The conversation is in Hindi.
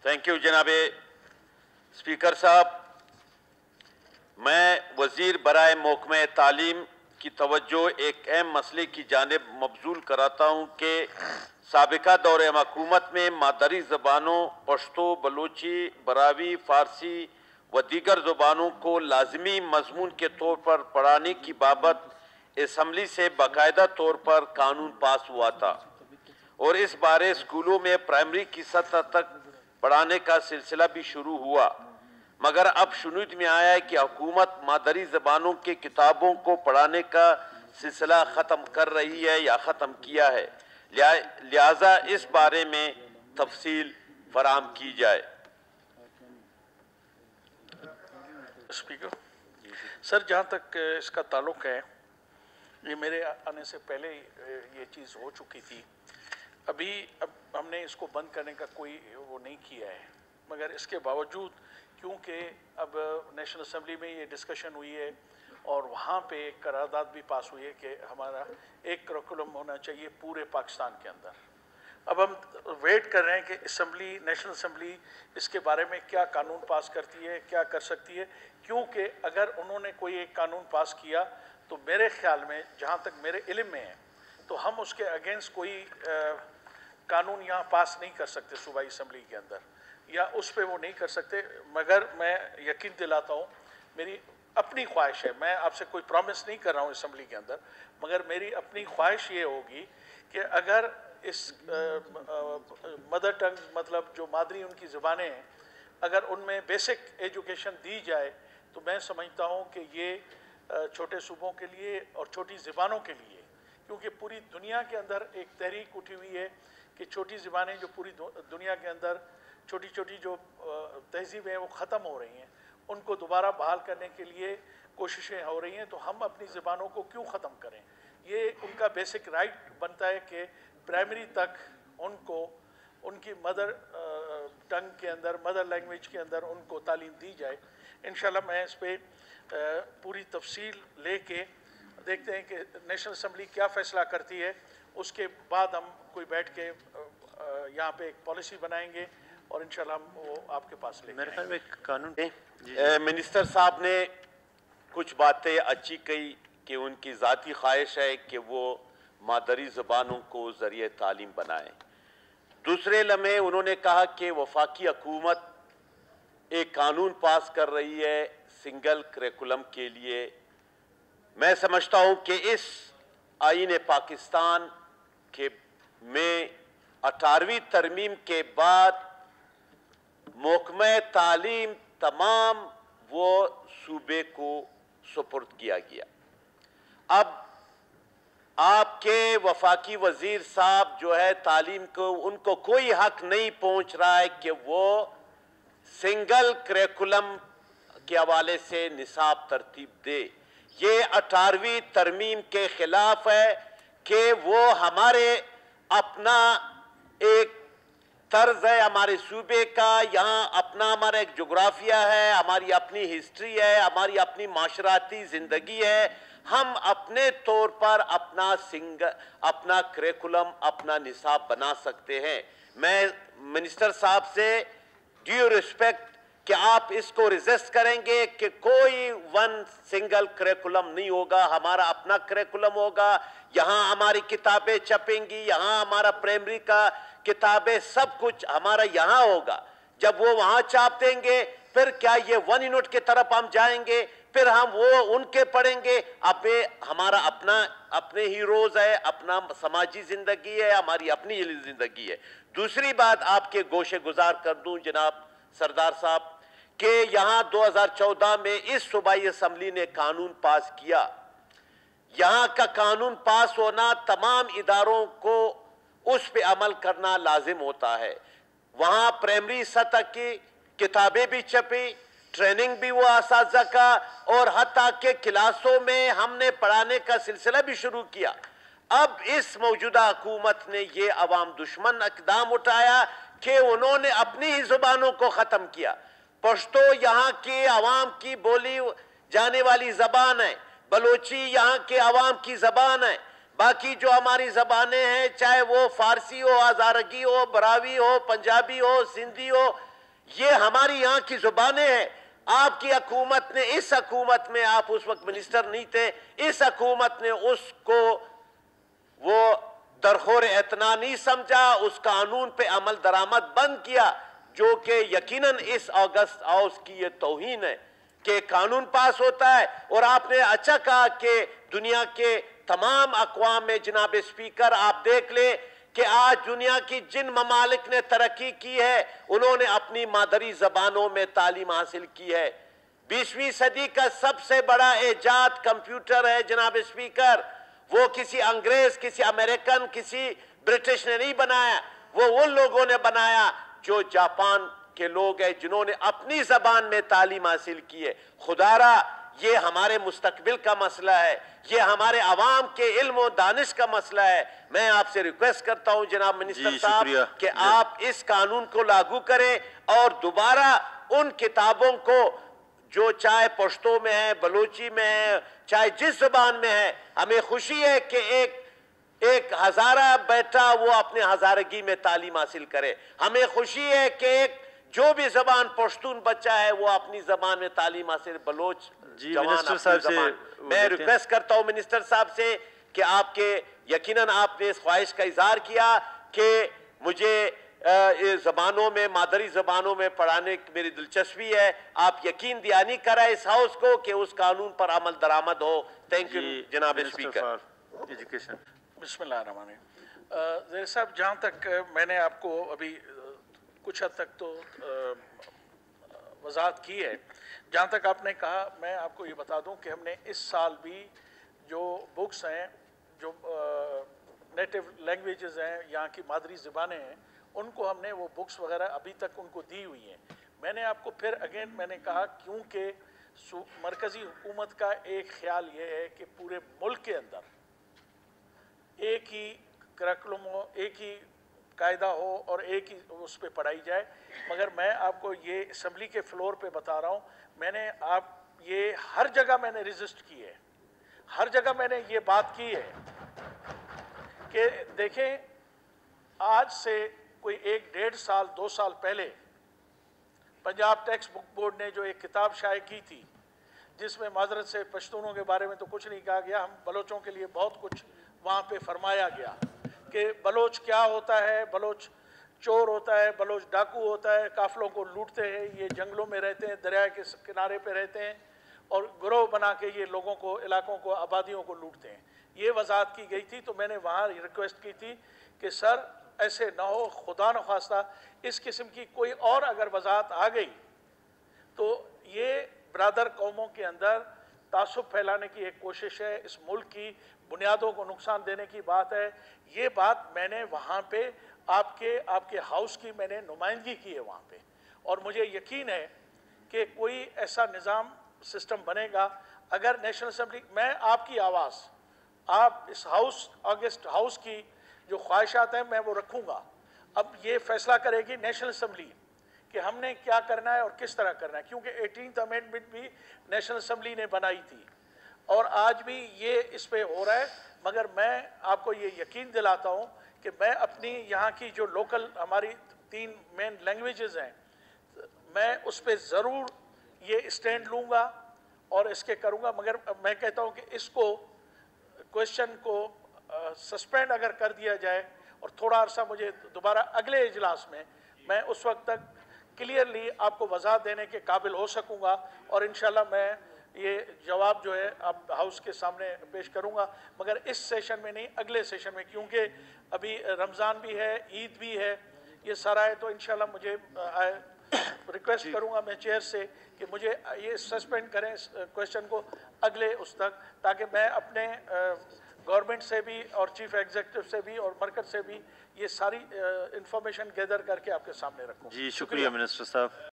थैंक यू जनाब स्पीकर साहब। मैं वज़ीर बराए महकमा तालीम की तवज्जो एक अहम मसले की जानिब मबजूल कराता हूँ कि साबिका दौरे हुकूमत में मादरी ज़बानों पश्तो, बलोची, बरावी, फ़ारसी व दीगर ज़बानों को लाजमी मजमून के तौर पर पढ़ाने की बाबत असम्बली से बाकायदा तौर पर कानून पास हुआ था और इस बारे स्कूलों में प्राइमरी की सतह तक पढ़ाने का सिलसिला भी शुरू हुआ, मगर अब शुनूद में आया है कि हुकूमत मादरी ज़बानों के किताबों को पढ़ाने का सिलसिला ख़त्म कर रही है या ख़त्म किया है। लिहाजा इस बारे में तफसील फराहम की जाए। स्पीकर सर, जहाँ तक इसका ताल्लुक़ है, ये मेरे आने से पहले ये चीज़ हो चुकी थी। अब हमने इसको बंद करने का कोई वो नहीं किया है, मगर इसके बावजूद क्योंकि अब नेशनल असम्बली में ये डिस्कशन हुई है और वहाँ पे एक करारदाद भी पास हुई है कि हमारा एक करिकुलम होना चाहिए पूरे पाकिस्तान के अंदर। अब हम वेट कर रहे हैं कि नेशनल असम्बली इसके बारे में क्या कानून पास करती है, क्या कर सकती है, क्योंकि अगर उन्होंने कोई एक कानून पास किया तो मेरे ख्याल में, जहाँ तक मेरे इल्म में है, तो हम उसके अगेंस्ट कोई कानून यहाँ पास नहीं कर सकते सूबाई असम्बली के अंदर, या उस पर वो नहीं कर सकते। मगर मैं यकीन दिलाता हूँ, मेरी अपनी ख्वाहिश है, मैं आपसे कोई प्रॉमिस नहीं कर रहा हूँ असम्बली के अंदर, मगर मेरी अपनी ख्वाहिश ये होगी कि अगर इस मदर टंग मतलब जो मादरी उनकी ज़बानें हैं, अगर उनमें बेसिक एजुकेशन दी जाए तो मैं समझता हूँ कि ये छोटे सूबों के लिए और छोटी ज़बानों के लिए, क्योंकि पूरी दुनिया के अंदर एक तहरीक उठी हुई है कि छोटी ज़बानें जो पूरी दुनिया के अंदर छोटी छोटी जो तहजीबें हैं वो ख़त्म हो रही हैं, उनको दोबारा बहाल करने के लिए कोशिशें हो रही हैं। तो हम अपनी ज़बानों को क्यों ख़त्म करें? ये उनका बेसिक राइट बनता है कि प्राइमरी तक उनको उनकी मदर टंग के अंदर, मदर लैंग्वेज के अंदर उनको तालीम दी जाए। इंशाल्लाह मैं इस पर पूरी तफसील लेके देखते हैं कि नेशनल असम्बली क्या फ़ैसला करती है। उसके बाद हम कोई बैठ के यहाँ पे एक पॉलिसी बनाएंगे और इंशाल्लाह हम वो आपके पास लेंगे। मेरे ख्याल में कानून मिनिस्टर साहब ने कुछ बातें अच्छी कही कि उनकी ज़ाती ख्वाहिश है कि वो मादरी ज़बानों को ज़रिए तालीम बनाएं। दूसरे लम्हे उन्होंने कहा कि वफाकी हुकूमत एक कानून पास कर रही है सिंगल करिकुलम के लिए। मैं समझता हूँ कि इस आईन पाकिस्तान के में 18वीं तरमीम के बाद महकमा तालीम तमाम वो सूबे को सुपुर्द किया गया। अब आपके वफाकी वजीर साहब जो है तालीम को, उनको कोई हक नहीं पहुंच रहा है कि वो सिंगल करिकुलम के हवाले से निसाब तरतीब दे। ये 18वीं तरमीम के खिलाफ है कि वो हमारे अपना एक तर्ज है हमारे सूबे का, यहाँ अपना हमारा एक जोग्राफिया है, हमारी अपनी हिस्ट्री है, हमारी अपनी माशराती ज़िंदगी है। हम अपने तौर पर अपना करिकुलम, अपना निसाब बना सकते हैं। मैं मिनिस्टर साहब से ड्यू रिस्पेक्ट कि आप इसको रिजिस्ट करेंगे कि कोई वन सिंगल करिकुलम नहीं होगा, हमारा अपना करिकुलम होगा। यहाँ हमारी किताबें छपेंगी, यहाँ हमारा प्राइमरी का किताबें सब कुछ हमारा यहाँ होगा। जब वो वहाँ छाप देंगे फिर क्या ये वन यूनिट की तरफ हम जाएंगे, फिर हम वो उनके पढ़ेंगे। हमारा अपने हीरोज है, अपना समाजी जिंदगी है, हमारी अपनी जिंदगी है। दूसरी बात आपके गोशे गुजार कर दूं जनाब सरदार साहब कि यहाँ 2014 में इस सूबाई असम्बली ने कानून पास किया। यहाँ का कानून पास होना तमाम इदारों को उस पे अमल करना लाजिम होता है। वहाँ प्राइमरी सतह की किताबें भी छपी, ट्रेनिंग भी हुआ असातिज़ा का, और हत्ता के क्लासों में हमने पढ़ाने का सिलसिला भी शुरू किया। अब इस मौजूदा हुकूमत ने ये अवाम दुश्मन इक़दाम उठाया कि उन्होंने अपनी ही ज़ुबानों को ख़त्म किया। पश्तो यहाँ की अवाम की बोली जाने वाली ज़बान है, बलोची यहाँ के अवाम की ज़बान है। बाकी जो हमारी ज़बानें हैं, चाहे वो फ़ारसी हो, हज़ारगी हो, बरावी हो, पंजाबी हो, सिंधी हो, ये हमारी यहाँ की जुबानें हैं। आपकी हुकूमत ने, इस हुकूमत में आप उस वक्त मिनिस्टर नहीं थे, इस हुकूमत ने उसको वो दरखोर एतना नहीं समझा, उस कानून पे अमल दरामद बंद किया, जो कि यकीनन इस अगस्त हाउस की ये तौहीन है कि कानून पास होता है। और आपने अच्छा कहा कि दुनिया के तमाम अक़वाम में, जनाब स्पीकर, आप देख ले कि आज दुनिया की जिन ममालिक ने तरक्की की है, उन्होंने अपनी मादरी जबानों में तालीम हासिल की है। 20वीं सदी का सबसे बड़ा इजाद कंप्यूटर है जनाब स्पीकर। वो किसी अंग्रेज, किसी अमेरिकन, किसी ब्रिटिश ने नहीं बनाया, वो उन लोगों ने बनाया जो जापान के लोग हैं, जिन्होंने अपनी जबान में तालीम हासिल की है। खुदारा ये हमारे मुस्तकबिल का मसला है, ये हमारे अवाम के इल्म और दानिश का मसला है। मैं आपसे रिक्वेस्ट करता हूं जनाब मिनिस्टर साहब कि आप इस कानून को लागू करें और दोबारा उन किताबों को जो चाहे पश्तो में है, बलोची में है, चाहे जिस जबान में है, हमें खुशी है कि एक हजारा बेटा वो अपने हजारगी में तालीम हासिल करे। हमें खुशी है कि एक जो भी जबान पश्तून बच्चा है वो अपनी जबान में तालीम हासिल, बलोच जवान अपनी जबान। मैं रिक्वेस्ट करता हूं मिनिस्टर साहब से कि आपके यकीनन आपने इस ख्वाहिश का इजहार किया कि मुझे जबानों में, मादरी जबानों में पढ़ाने की मेरी दिलचस्पी है। आप यकीन दियानी कराए इस हाउस को कि उस कानून पर अमल दरामद हो। थैंक यू जनाब स्पीकर। एजुकेशन। बिस्मिल्लाहिर्रहमानिर्रहीम। साहब, जहाँ तक मैंने आपको अभी कुछ हद तक तो वजाहत की है, जहाँ तक आपने कहा, मैं आपको ये बता दूं कि हमने इस साल भी जो बुक्स हैं, जो नेटिव लैंग्वेजेस हैं, यहाँ की मादरी ज़बानें हैं, उनको हमने वो बुक्स वगैरह अभी तक उनको दी हुई हैं। मैंने आपको फिर अगेन मैंने कहा, क्योंकि मरकज़ी हुकूमत का एक ख्याल ये है कि पूरे मुल्क के अंदर एक ही करैकुलम हो, एक ही कायदा हो और एक ही उस पर पढ़ाई जाए। मगर मैं आपको ये असम्बली के फ्लोर पे बता रहा हूँ, मैंने आप ये हर जगह मैंने रजिस्ट की है, हर जगह मैंने ये बात की है कि देखें, आज से कोई 1-1.5 साल 2 साल पहले पंजाब टेक्स्ट बुक बोर्ड ने जो एक किताब शाये की थी, जिसमें माजरत से पश्तूनों के बारे में तो कुछ नहीं कहा गया, हम बलोचों के लिए बहुत कुछ वहाँ पे फरमाया गया कि बलोच क्या होता है, बलोच चोर होता है, बलोच डाकू होता है, काफिलों को लूटते हैं, ये जंगलों में रहते हैं, दरिया के किनारे पे रहते हैं और गिरोह बना के ये लोगों को, इलाकों को, आबादियों को लूटते हैं। ये वजाहत की गई थी। तो मैंने वहाँ रिक्वेस्ट की थी कि सर ऐसे ना हो, खुदा न खास्ता इस किस्म की कोई और अगर वजाहत आ गई तो ये बरादर कौमों के अंदर तासुब फैलाने की एक कोशिश है, इस मुल्क की बुनियादों को नुकसान देने की बात है। ये बात मैंने वहाँ पे आपके हाउस की मैंने नुमाइंदगी की है वहाँ पे, और मुझे यकीन है कि कोई ऐसा निज़ाम सिस्टम बनेगा। अगर नेशनल असम्बली, मैं आपकी आवाज़, आप इस हाउस, अगस्त हाउस की जो ख्वाहिशात हैं मैं वो रखूँगा। अब ये फैसला करेगी नेशनल असम्बली कि हमने क्या करना है और किस तरह करना है, क्योंकि 18th अमेंडमेंट भी नेशनल असम्बली ने बनाई थी और आज भी ये इस पे हो रहा है। मगर मैं आपको ये यकीन दिलाता हूँ कि मैं अपनी यहाँ की जो लोकल हमारी 3 मेन लैंग्वेजेस हैं, मैं उस पर ज़रूर ये स्टैंड लूँगा और इसके करूँगा। मगर मैं कहता हूँ कि इसको क्वेश्चन को सस्पेंड अगर कर दिया जाए और थोड़ा अर्सा मुझे दोबारा अगले इजलास में मैं उस वक्त तक क्लियरली आपको वजाहत देने के काबिल हो सकूँगा और इंशाल्लाह मैं ये जवाब जो है आप हाउस के सामने पेश करूँगा। मगर इस सेशन में नहीं, अगले सेशन में, क्योंकि अभी रमज़ान भी है, ईद भी है, ये सारा है। तो इंशाल्लाह मुझे रिक्वेस्ट करूँगा मैं चेयर से कि मुझे ये सस्पेंड करें इस क्वेश्चन को अगले उस तक, ताकि मैं अपने गवर्नमेंट से भी और चीफ एग्जीक्यूटिव से भी और मरकज़ से भी ये सारी इंफॉर्मेशन गैदर करके आपके सामने रखूँ। जी शुक्रिया मिनिस्टर साहब।